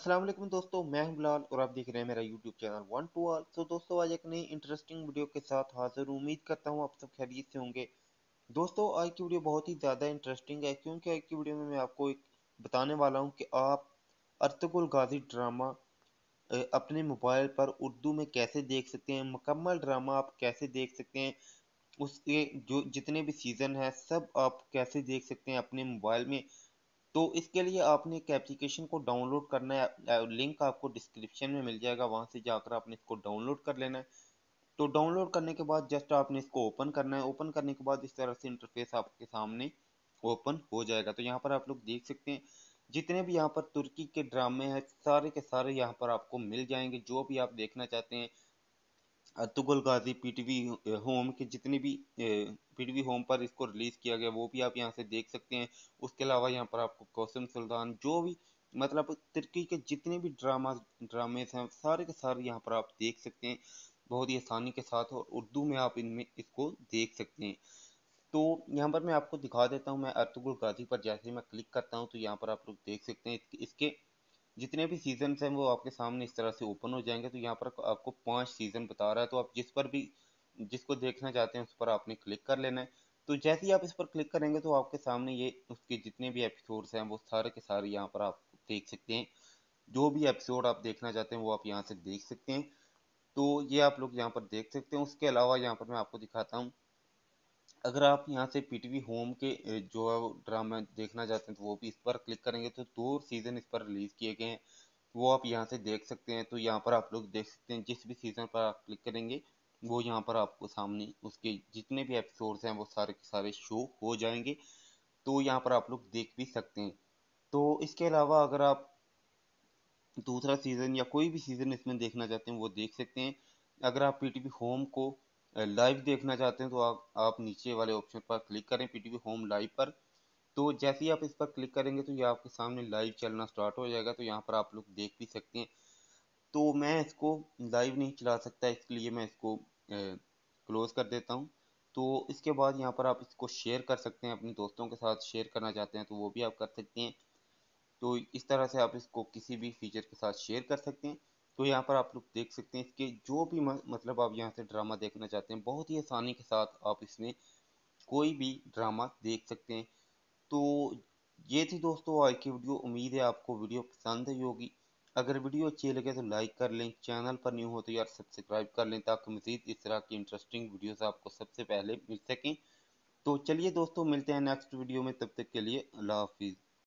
अस्सलाम वालेकुम दोस्तों, मैं हूं बिलाल और आप देख रहे हैं मेरा YouTube channel one to all. तो दोस्तों, आज एक नई इंटरेस्टिंग वीडियो के साथ हाजिर हूं। उम्मीद करता हूं आप सब खैरियत से होंगे। दोस्तों, आज की वीडियो बहुत ही ज़्यादा इंटरेस्टिंग है, क्योंकि आज की वीडियो में मैं आपको एक बताने वाला हूं कि आप अर्तुगरुल गाजी ड्रामा अपने मोबाइल पर उर्दू में कैसे देख सकते हैं। मुकम्मल ड्रामा आप कैसे देख सकते हैं, उसके जो जितने भी सीज़न हैं सब आप कैसे देख सकते हैं अपने मोबाइल में। तो इसके लिए आपने एक एप्लीकेशन को डाउनलोड करना है। लिंक आपको डिस्क्रिप्शन में मिल जाएगा, वहां से जाकर आपने इसको डाउनलोड कर लेना है। तो डाउनलोड करने के बाद जस्ट आपने इसको ओपन करना है। ओपन करने के बाद इस तरह से इंटरफेस आपके सामने ओपन हो जाएगा। तो यहाँ पर आप लोग देख सकते हैं जितने भी यहाँ पर तुर्की के ड्रामे हैं सारे के सारे यहाँ पर आपको मिल जाएंगे, जो भी आप देखना चाहते हैं। अर्तुगरुल गाजी पीटीवी होम के जितने भी पीटीवी होम पर इसको रिलीज किया गया वो भी आप यहाँ से देख सकते हैं। उसके अलावा यहाँ पर आपको कौसम सुल्तान, जो भी मतलब तुर्की के जितने भी ड्रामेज हैं सारे के सारे यहाँ पर आप देख सकते हैं बहुत ही आसानी के साथ, और उर्दू में आप इनमें इसको देख सकते हैं। तो यहाँ पर मैं आपको दिखा देता हूँ। मैं अर्तुगरुल गाजी पर जैसे ही मैं क्लिक करता हूँ तो यहाँ पर आप लोग देख सकते हैं इसके जितने भी सीजन हैं वो आपके सामने इस तरह से ओपन हो जाएंगे। तो यहाँ पर आपको 5 सीजन बता रहा है, तो आप जिसको देखना चाहते हैं उस पर आपने क्लिक कर लेना है। तो जैसे ही आप इस पर क्लिक करेंगे तो आपके सामने ये उसके जितने भी एपिसोड्स हैं वो सारे के सारे यहाँ पर आप देख सकते हैं। जो भी एपिसोड आप देखना चाहते हैं वो आप यहाँ से देख सकते हैं। तो ये आप लोग यहाँ पर देख सकते हैं। उसके अलावा यहाँ पर मैं आपको दिखाता हूँ, अगर आप यहाँ से पीटीवी होम के जो ड्रामा देखना चाहते हैं तो वो भी इस पर क्लिक करेंगे तो 2 सीजन इस पर रिलीज किए गए हैं, वो आप यहाँ से देख सकते हैं। तो यहाँ पर आप लोग देख सकते हैं जिस भी सीजन पर आप क्लिक करेंगे वो यहाँ पर आपको सामने उसके जितने भी एपिसोड्स हैं वो सारे के सारे शो हो जाएंगे। तो यहाँ पर आप लोग देख भी सकते हैं। तो इसके अलावा अगर आप दूसरा सीजन या कोई भी सीजन इसमें देखना चाहते हैं वो देख सकते हैं। अगर आप पीटीवी होम को लाइव देखना चाहते हैं तो आप नीचे वाले ऑप्शन पर क्लिक करें पीटीवी होम लाइव पर। तो जैसे ही आप इस पर क्लिक करेंगे तो ये आपके सामने लाइव चलना स्टार्ट हो जाएगा। तो यहाँ पर आप लोग देख भी सकते हैं। तो मैं इसको लाइव नहीं चला सकता, इसलिए मैं इसको क्लोज कर देता हूँ। तो इसके बाद यहाँ पर आप इसको शेयर कर सकते हैं, अपने दोस्तों के साथ शेयर करना चाहते हैं तो वो भी आप कर सकते हैं। तो इस तरह से आप इसको किसी भी फीचर के साथ शेयर कर सकते हैं। तो यहाँ पर आप लोग देख सकते हैं इसके जो भी मतलब आप यहाँ से ड्रामा देखना चाहते हैं बहुत ही आसानी के साथ आप इसमें कोई भी ड्रामा देख सकते हैं। तो ये थी दोस्तों आज की वीडियो। उम्मीद है आपको वीडियो पसंद आई होगी। अगर वीडियो अच्छी लगे तो लाइक कर लें, चैनल पर न्यू हो तो यार सब्सक्राइब कर लें, ताकि मज़ीद इस तरह की इंटरेस्टिंग वीडियोस आपको सबसे पहले मिल सकें। तो चलिए दोस्तों, मिलते हैं नेक्स्ट वीडियो में, तब तक के लिए अल्लाह हाफिज़।